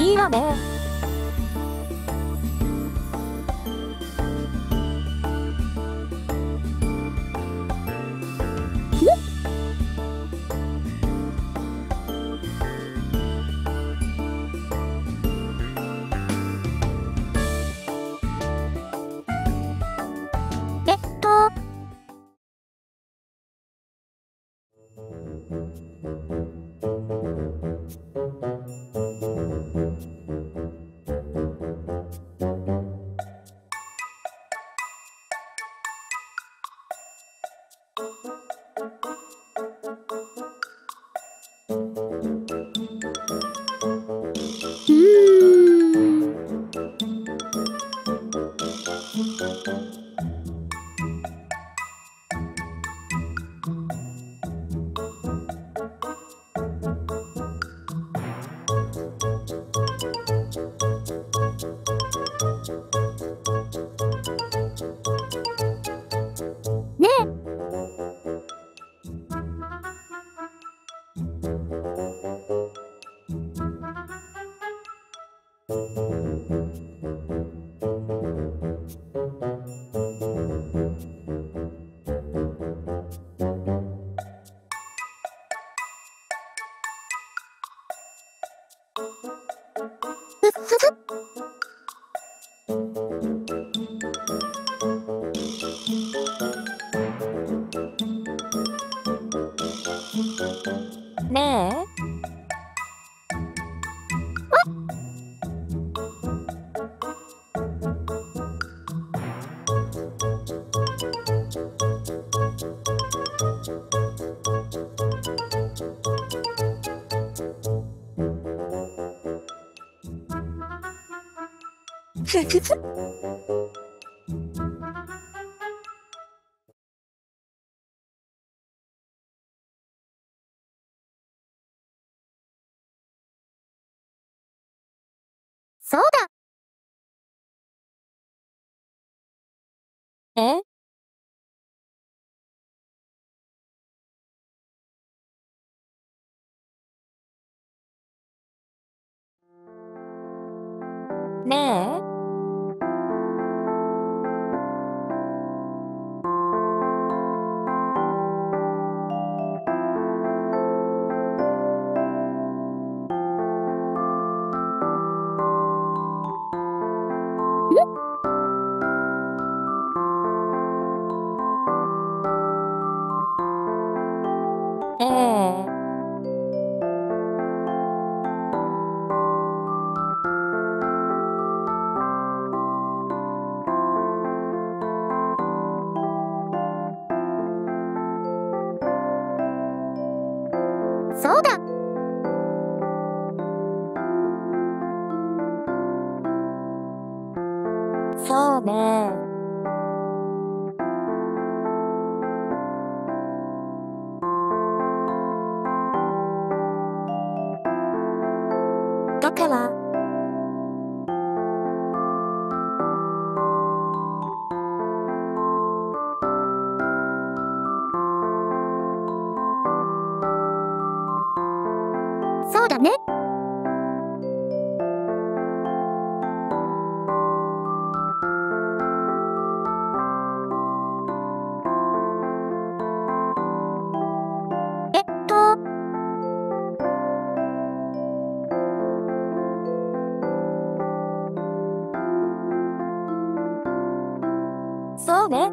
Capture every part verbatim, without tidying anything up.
いいわね。えっとうーんねえ。ふっふふねえ。ふふふ。そうだ。えねえ。ええ。そうだ。そうね。だからそうだね。えっとそうね。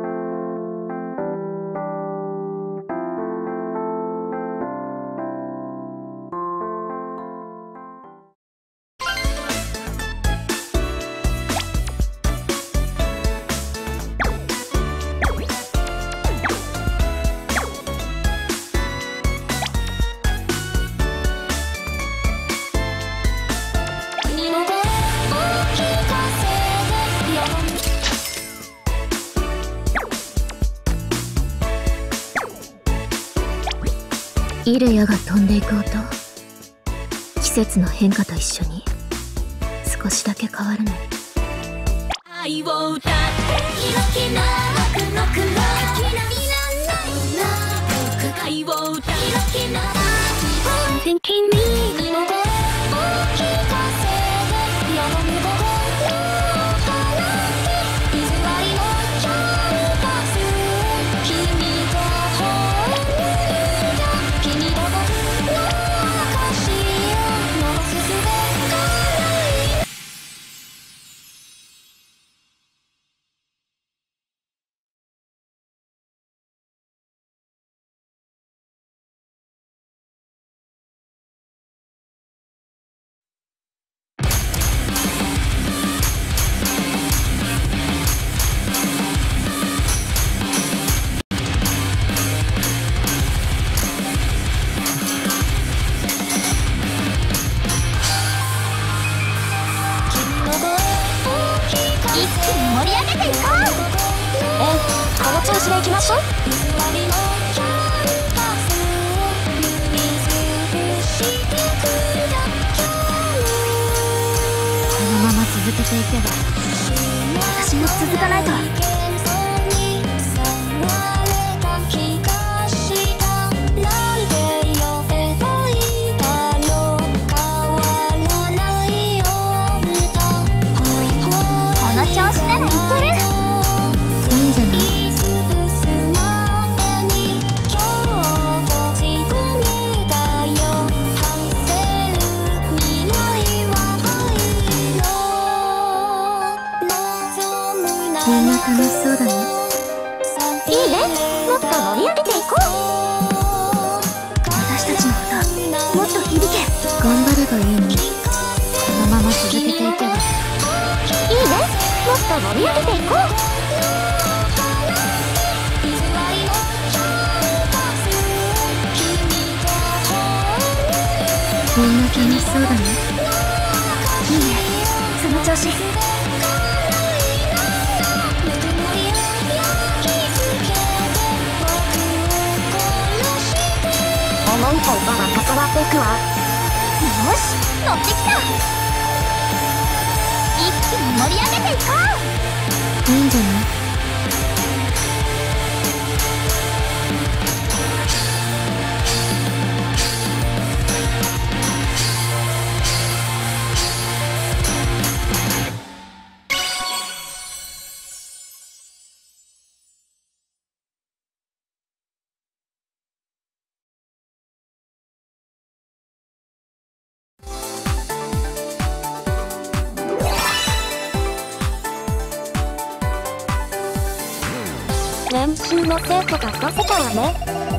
イルヤが飛んでいく音、季節の変化と一緒に少しだけ変わるの。愛を歌って開きなくのくの愛を歌って開きなくの君に大きかせきましょう。 このまま続けていけば私も続かないと。みんな楽しそうだね。 いいね、もっと盛り上げていこう。 私たちの歌もっと響け。頑張ればいいのに、このまま続けていけば。いいね、 もっと盛り上げていこう。 みんな楽しそうだね。 いいね、その調子。重いといたら関わっていくわ。よし、乗ってきた。一気に盛り上げていこう。いいんじゃない？ 練習の成果が出せたわね。